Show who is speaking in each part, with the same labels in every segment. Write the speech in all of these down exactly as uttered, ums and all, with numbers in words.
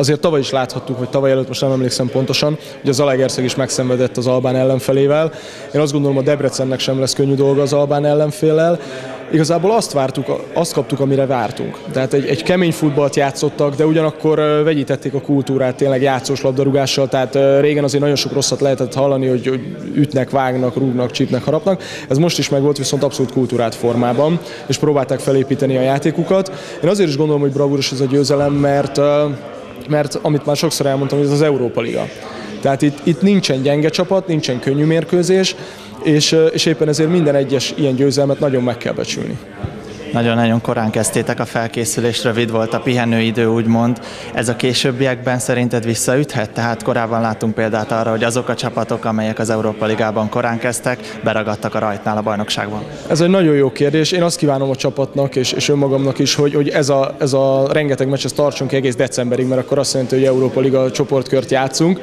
Speaker 1: azért tavaly is láthattuk, vagy tavaly előtt, most nem emlékszem pontosan, hogy az Zalaegerszeg is megszenvedett az albán ellenfelével. Én azt gondolom, a Debrecennek sem lesz könnyű dolga az albán ellenféllel. Igazából azt vártuk, azt kaptuk, amire vártunk. Tehát egy, egy kemény futballt játszottak, de ugyanakkor vegyítették a kultúrát tényleg játszós labdarúgással, tehát régen azért nagyon sok rosszat lehetett hallani, hogy, hogy ütnek, vágnak, rúgnak, csípnek, harapnak. Ez most is megvolt, viszont abszolút kultúrát formában, és próbálták felépíteni a játékukat. Én azért is gondolom, hogy bravúros ez a győzelem, mert, mert amit már sokszor elmondtam, hogy ez az Európa Liga. Tehát itt, itt nincsen gyenge csapat, nincsen könnyű mérkőzés, és, és éppen ezért minden egyes ilyen győzelmet nagyon meg kell becsülni.
Speaker 2: Nagyon-nagyon korán kezdtétek a felkészülést, rövid volt a pihenőidő, úgymond. Ez a későbbiekben szerinted visszaüthet? Tehát korábban láttunk példát arra, hogy azok a csapatok, amelyek az Európa Ligában korán kezdtek, beragadtak a rajtnál a bajnokságban.
Speaker 1: Ez egy nagyon jó kérdés. Én azt kívánom a csapatnak és, és önmagamnak is, hogy, hogy ez, a, ez a rengeteg meccs, ezt tartsunk ki egész decemberig, mert akkor azt jelenti, hogy Európa Liga csoportkört játszunk.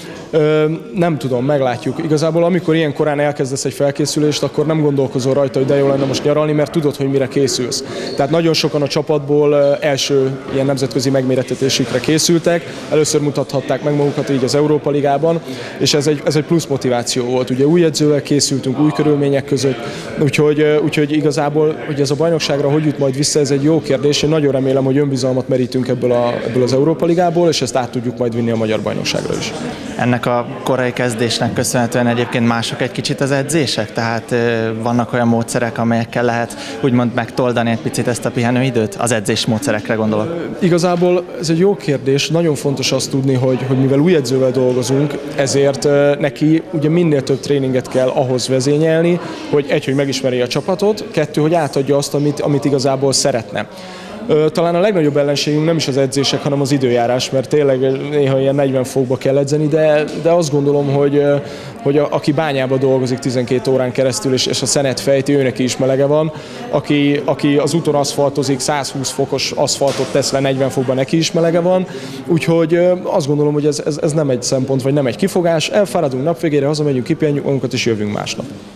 Speaker 1: Ö, nem tudom, meglátjuk. Igazából amikor ilyen korán elkezdesz egy felkészülést, akkor nem gondolkozol rajta, hogy de jó lenne most nyaralni, mert tudod, hogy mire készülsz. Tehát nagyon sokan a csapatból első ilyen nemzetközi megmérettetésükre készültek, először mutathatták meg magukat így az Európa Ligában, és ez egy, ez egy plusz motiváció volt. Ugye új edzővel készültünk, új körülmények között, úgyhogy, úgyhogy igazából, hogy ez a bajnokságra hogy jut majd vissza, ez egy jó kérdés. Én nagyon remélem, hogy önbizalmat merítünk ebből, a, ebből az Európa Ligából, és ezt át tudjuk majd vinni a magyar bajnokságra is.
Speaker 2: Ennek a korai kezdésnek köszönhetően egyébként mások egy kicsit az edzések, tehát vannak olyan módszerek, amelyekkel lehet úgymond megtoldani egy picit ezt a pihenőidőt? Az edzés módszerekre gondolok.
Speaker 1: Igazából ez egy jó kérdés, nagyon fontos azt tudni, hogy, hogy mivel új edzővel dolgozunk, ezért neki ugye minél több tréninget kell ahhoz vezényelni, hogy egy, hogy megismerje a csapatot, kettő, hogy átadja azt, amit, amit igazából szeretne. Talán a legnagyobb ellenségünk nem is az edzések, hanem az időjárás, mert tényleg néha ilyen negyven fokba kell edzeni, de, de azt gondolom, hogy, hogy a, aki bányába dolgozik tizenkét órán keresztül, és, és a szenet fejti, őnek is melege van, aki, aki az úton aszfaltozik, száz húsz fokos aszfaltot tesz le negyven fokban, neki is melege van, úgyhogy azt gondolom, hogy ez, ez, ez nem egy szempont, vagy nem egy kifogás, elfáradunk nap végére, hazamegyünk, kipihenjük magunkat, és jövünk másnap.